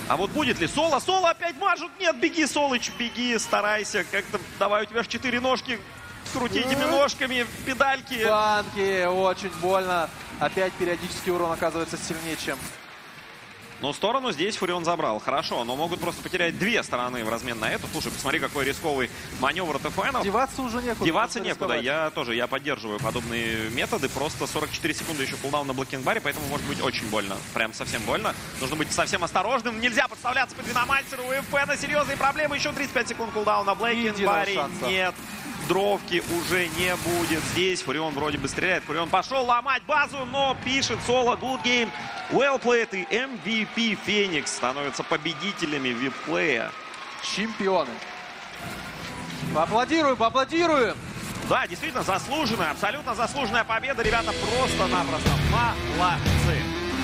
А вот будет ли Соло? Соло опять мажут. Нет, беги, Солыч, беги, старайся. Как-то давай, у тебя же 4 ножки. Крути этими ножками, педальки. Банки, очень больно. Опять периодически урон оказывается сильнее, чем... Но сторону здесь Фурион забрал. Хорошо, но могут просто потерять 2 стороны в размен на эту. Слушай, посмотри, какой рисковый маневр ТФНов. Деваться уже некуда. Деваться некуда. Я поддерживаю подобные методы. Просто 44 секунды еще кулдаун на блокинг-баре, поэтому может быть очень больно. Прям совсем больно. Нужно быть совсем осторожным. Нельзя подставляться под Виномансеру. У ФПНа серьезные проблемы. Еще 35 секунд кулдаун на блокинг-баре. Нет. Дровки уже не будет. Здесь Фурион вроде бы стреляет. Фурион пошел ломать базу, но пишет Соло. Good game. Well played. И MVP Феникс становятся победителями вип-плея. Чемпионы. Поаплодируем, поаплодируем. Да, действительно заслуженная, абсолютно заслуженная победа. Ребята просто-напросто молодцы.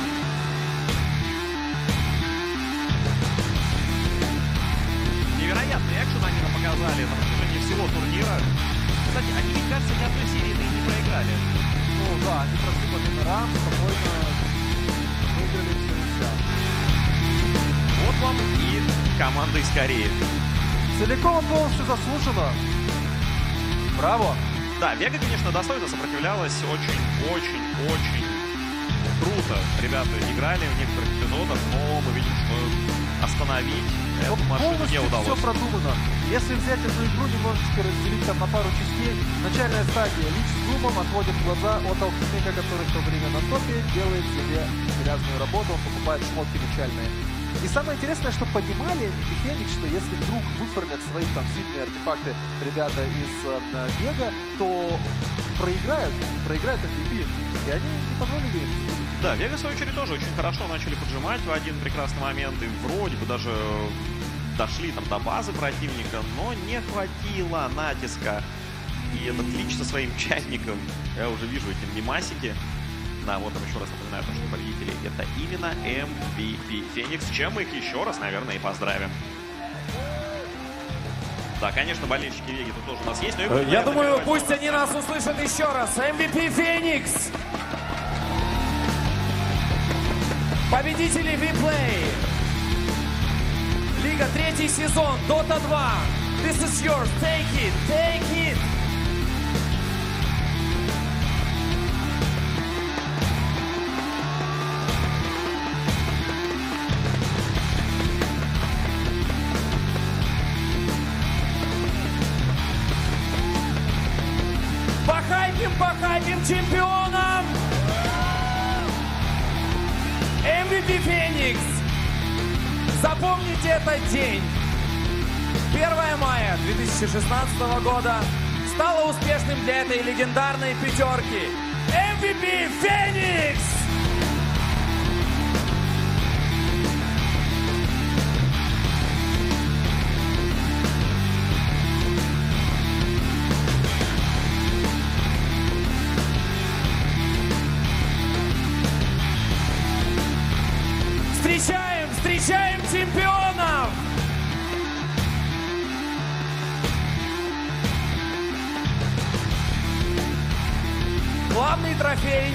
Невероятный экшен они нам показали на протяжении всего турнира. Кстати, они, мне кажется, ни одной серии не проиграли. Ну да, они прошли по номерам, спокойно выиграли все. Вот вам и команда из Кореи. Целиком полностью заслуженно. Браво. Да, Вега, конечно, достойно сопротивлялась. Очень круто ребята играли в некоторых эпизодах, но мы видим, что остановить эту машину не удалось. Все продумано. Если взять эту игру немножечко разделить там на пару частей, начальная стадия. Лич с Зумом отводит глаза от алхимика, который в то время на топе делает себе грязную работу, он покупает шмотки начальные. И самое интересное, что понимали Феникс, что если вдруг выфармят свои там сильные артефакты ребята из Вега, то проиграют MVP. И они не позволили им. Да, Вега, в свою очередь, тоже очень хорошо начали поджимать в один прекрасный момент. И вроде бы даже дошли там до базы противника, но не хватило натиска. И этот Лич со своим чайником, я уже вижу эти мемасики. Да, вот там еще раз напоминаю, что победители это именно MVP Феникс, чем мы их еще раз, наверное, и поздравим. Да, конечно, болельщики Веги тут тоже у нас есть. Но я думаю, пусть они нас услышат еще раз. MVP Феникс! Победители вип-плей! Лига 3 сезон, Dota 2. This is yours, take it, take it! Похайпим чемпионом! MVP Феникс! Запомните этот день! 1 мая 2016 года стало успешным для этой легендарной пятерки. MVP Феникс! Встречаем чемпионов! Главный трофей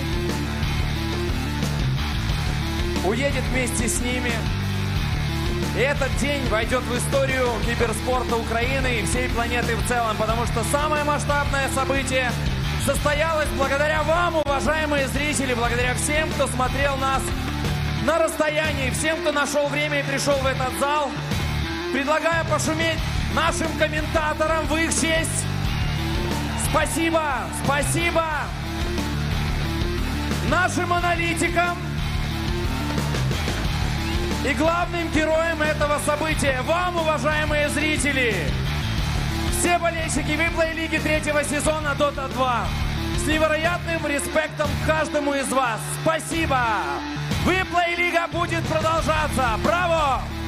уедет вместе с ними. И этот день войдет в историю киберспорта Украины и всей планеты в целом, потому что самое масштабное событие состоялось благодаря вам, уважаемые зрители, благодаря всем, кто смотрел нас на расстоянии, всем, кто нашел время и пришел в этот зал. Предлагаю пошуметь нашим комментаторам в их честь. Спасибо, спасибо нашим аналитикам и главным героям этого события, вам, уважаемые зрители, все болельщики вип-плей лиги 3-го сезона Dota 2. С невероятным респектом к каждому из вас. Спасибо! Вип-плей лига будет продолжаться. Браво!